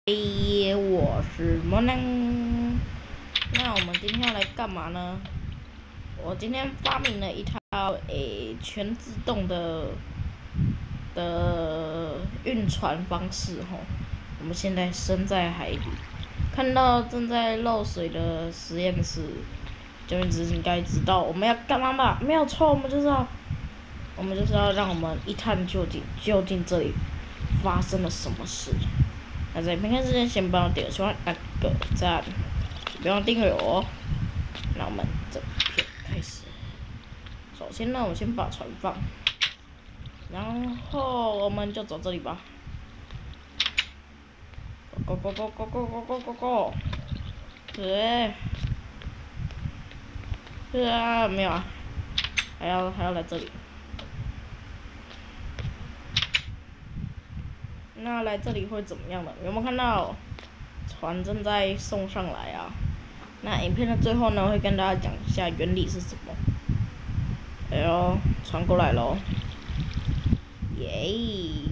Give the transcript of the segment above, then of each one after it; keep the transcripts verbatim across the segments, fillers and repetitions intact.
嘿，我是莫能。那我们今天要来干嘛呢？我今天发明了一套诶全自动的的运船方式吼。我们现在身在海里，看到正在漏水的实验室，就应该知道我们要干嘛吧？没有错，我们就是要，我们就是要让我们一探究竟，究竟这里发生了什么事。那在影片开始之前，先帮我点喜欢按个赞，别忘订阅我哦。那我们这片开始。首先呢，我先把船放，然后我们就走这里吧。Go go go go go go go go go！ 对，是啊，没有啊，还要还要来这里。那来这里会怎么样呢？有没有看到船正在送上来啊？那影片的最后呢，会跟大家讲一下原理是什么。哎呦，船过来喽！耶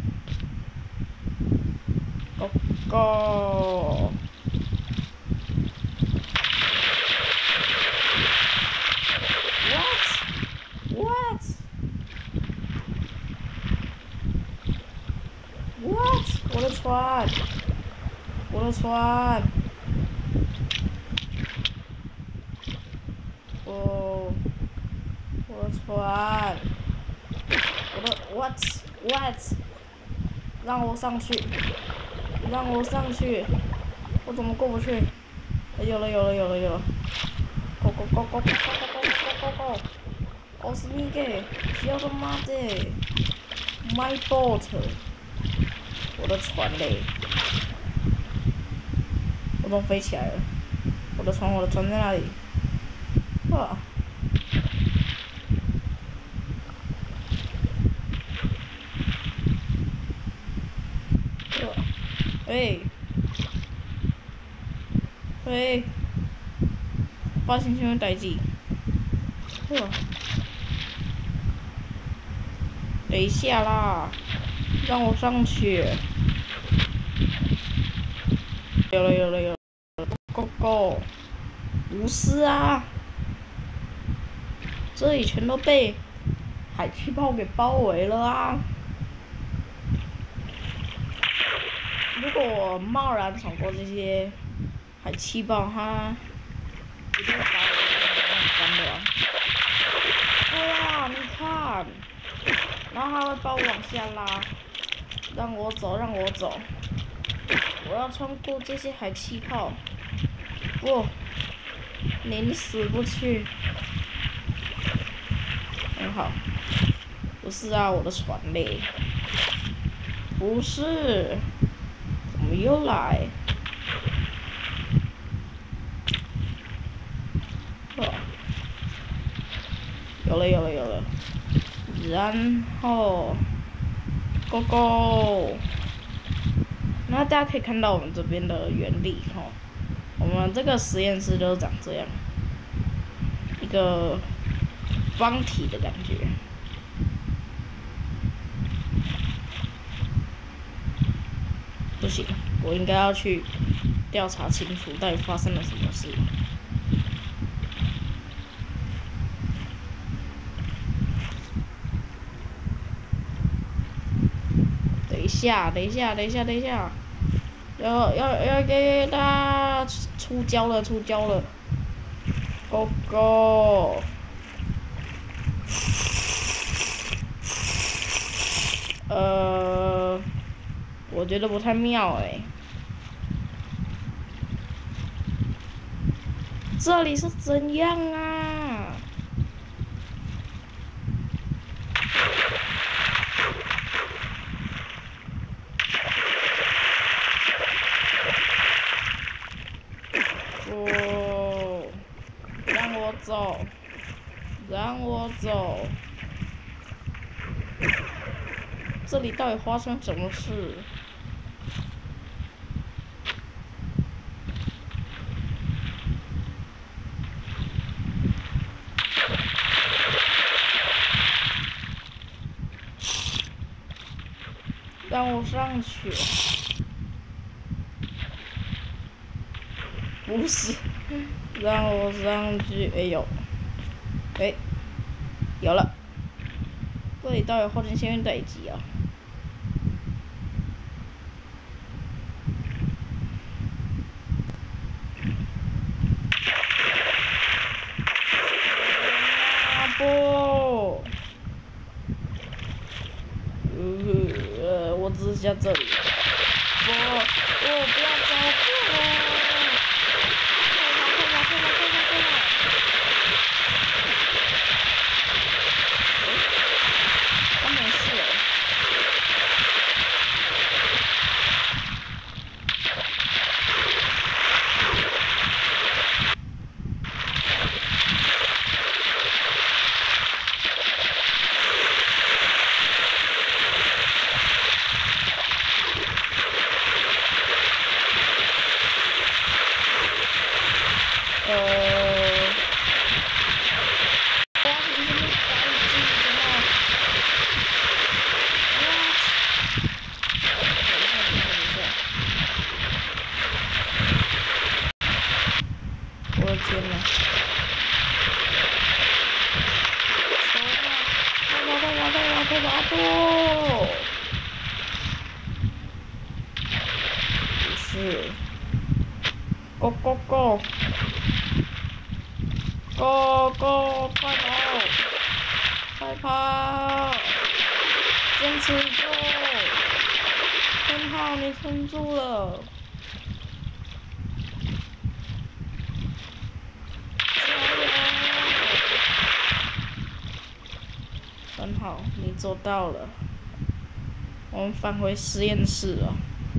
，Go Go！ What? What? What? 我的船，我的船，哦，我的船，我的 What? What? 让我上去，让我上去，我怎么过不去？有了有了有了有了 ！Go go go go go go go go go go！ 哦，是你给，要他妈的 ！My boat！ 我的船嘞，我都飞起来了。我的船，我的船在哪里？哇！喂，喂，发生什么代志？哇！等一下啦，让我上去。有了有了有了 ，Go Go！ 不是啊，这里全都被海气泡给包围了啊！如果我贸然闯过这些海气泡，它一定会把我弄翻的啊！对啊，你看，然后它会把我往下拉，让我走，让我走，我要穿过这些海气泡，不，你死不去。很好，不是啊，我的船嘞，不是。怎么又来？哦，有了有了有了，然后，Go Go！ 那大家可以看到我们这边的原理哈，我们这个实验室就长这样，一个方体的感觉。不行，我应该要去调查清楚到底发生了什么事。等一下，等一下，等一下，等一下，要要要给他出礁了，出礁了 ，Go Go！ 呃。我觉得不太妙哎、欸，这里是怎样啊？哦，让我走，让我走，这里到底发生什么事？让我上去。 不是，让我上去，哎呦，哎，有了，这里到底后天幸运等级啊？啊不，呃，我只是下这里，不，不，不要走，不，快跑，快跑，快跑，快跑，快跑！他没事了。呃，哇，你怎么打一击的呢？哇！等一下，等一下，我的天呐！快跑，快跑，快跑，快跑，不！不是 ，Go Go Go！ Go Go， 快跑！快跑！坚持住！很好，你撑住了。加油！很好，你做到了。我们返回实验室了。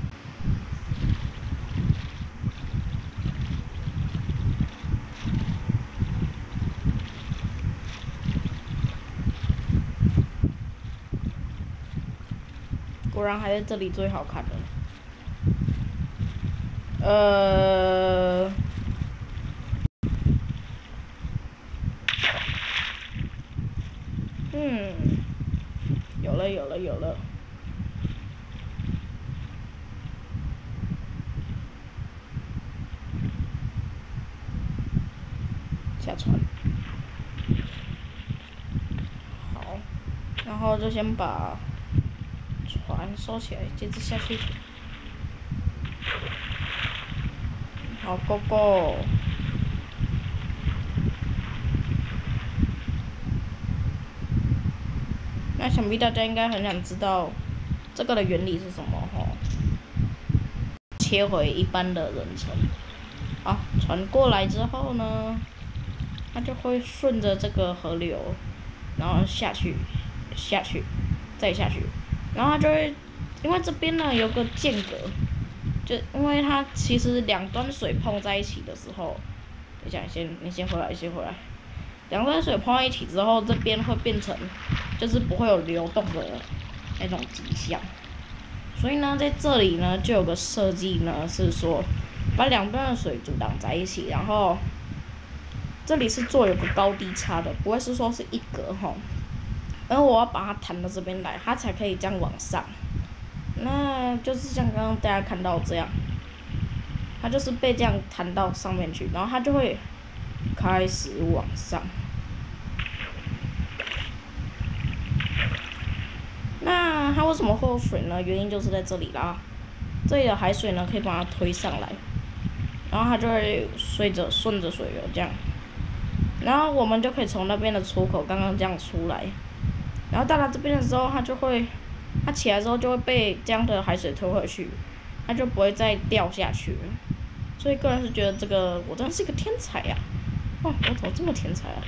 果然还是这里最好看的。呃，嗯，有了有了有了。下船。好，然后就先把船收起来，接着下去。好 ，Go Go！ 那想必大家应该很想知道这个的原理是什么吼？切回一般的人程。好，船过来之后呢，它就会顺着这个河流，然后下去，下去，再下去，然后它就会，因为这边呢有个间隔。就因为它其实两端水碰在一起的时候，等一下，你先你先回来，先回来。两端水碰在一起之后，这边会变成，就是不会有流动的那种迹象。所以呢，在这里呢，就有个设计呢，是说把两端的水阻挡在一起，然后这里是做有个高低差的，不会是说是一格吼。然后我要把它弹到这边来，它才可以这样往上。那就是像刚刚大家看到这样，它就是被这样弹到上面去，然后它就会开始往上。那它为什么会有水呢？原因就是在这里啦，这里的海水呢可以把它推上来，然后它就会随着顺着水流这样，然后我们就可以从那边的出口刚刚这样出来，然后到达这边的时候，它就会。它起来之后就会被这样的海水推回去，它就不会再掉下去了。所以个人是觉得这个我真的是一个天才呀、啊！哦，我怎么这么天才啊？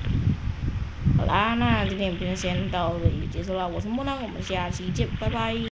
好啦，那今天影片先到这里结束了。我是莫南，我们下期见，拜拜。